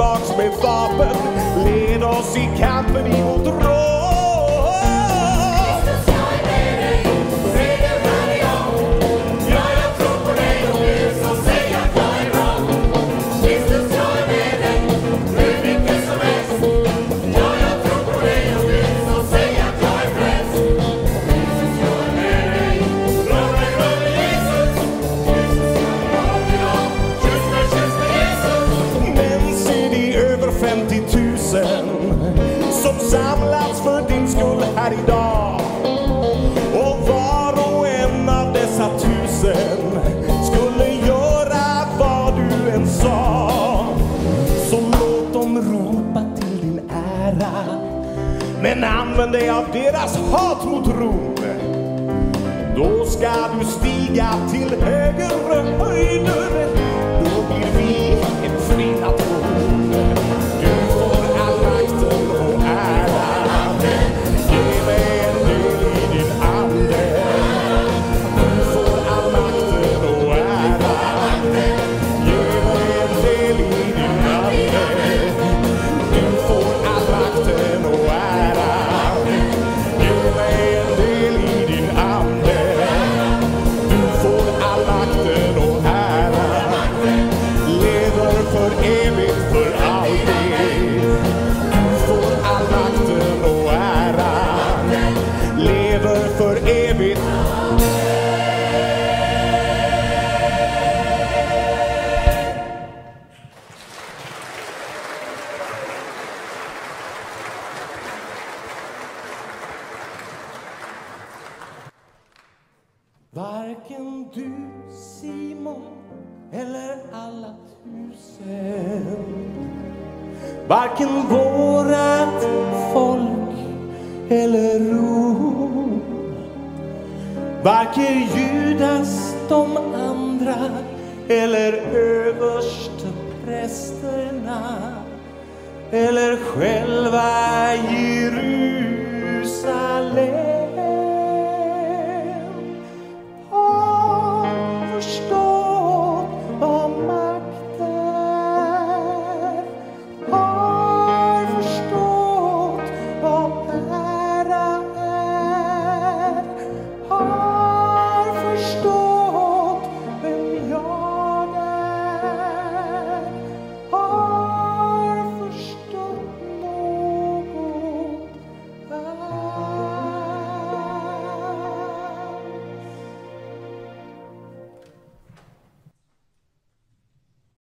tillbaks med vapen. Led oss i kampen emot Rom. Som samlats för din skull här idag. Och var och en av dessa 1000 skulle göra vad du än sa. Så låt dem ropa till din ära, men använd dig av deras hat mot Rom. Då ska du stiga till högre höjder. Då blir vi en fri nation. Du får all makten och äran. Ge mig en del i din ande. Du får all makten och äran. Ge mig en del i din ande. Du får all makten och äran. Ge mig en del i din ande. Du får all makten och äran. Lever för evigt, för alltid. Du får all makten och äran. Lever för evigt. Varken du, Simon, eller alla 1000, varken vårat folk eller Rom, varken Judas, de andra eller överste prästerna eller själva Jerusalem